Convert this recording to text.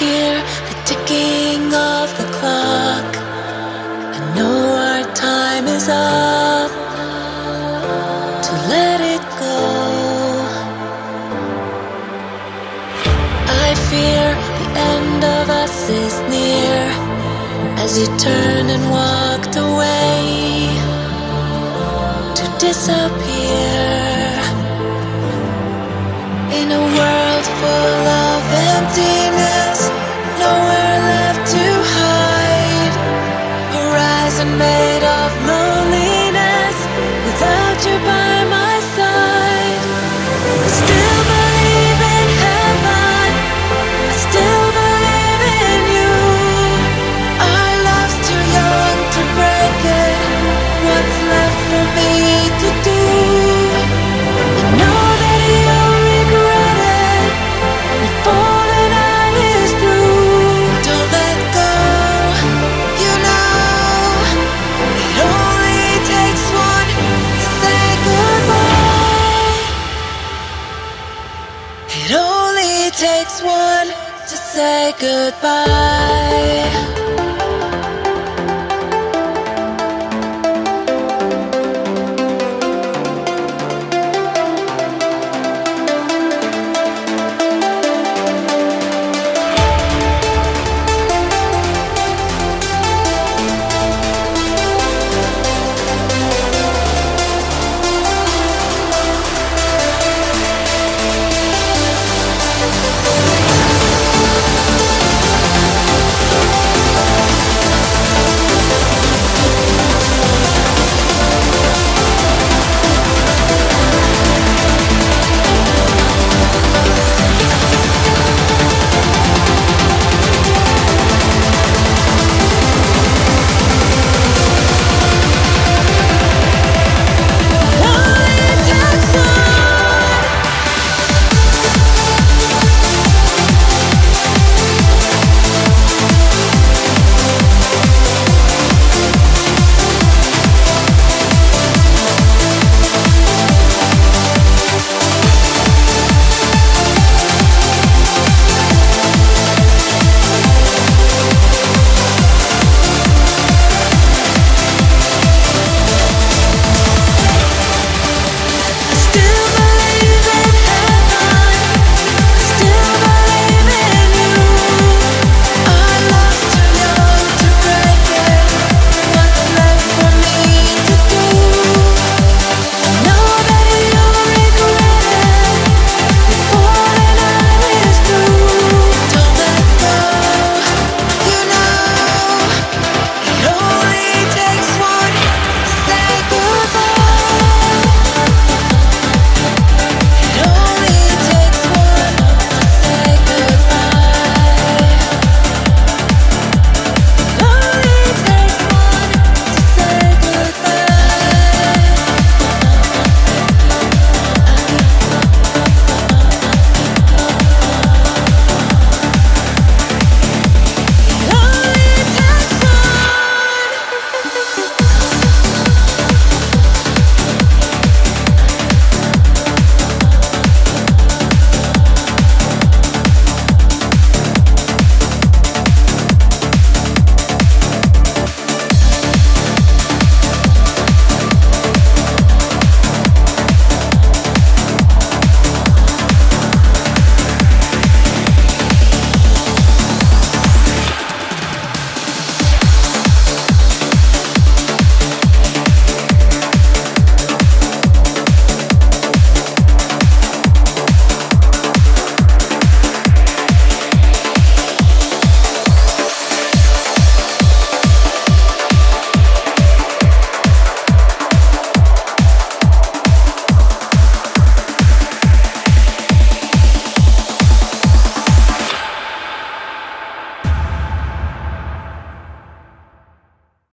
hear the ticking of the clock. I know our time is up to let it go. I fear the end of us is near as you turned and walked away to disappear in a world full of emptiness, nowhere left to hide. Horizon made of loneliness without you by my side. I still believe in heaven, I still believe in you. Our love's too young to break it. What's left for me to do? I know that you'll regret it before the night is through. Don't let go, you know. It only takes one to say goodbye. It only takes one to say goodbye.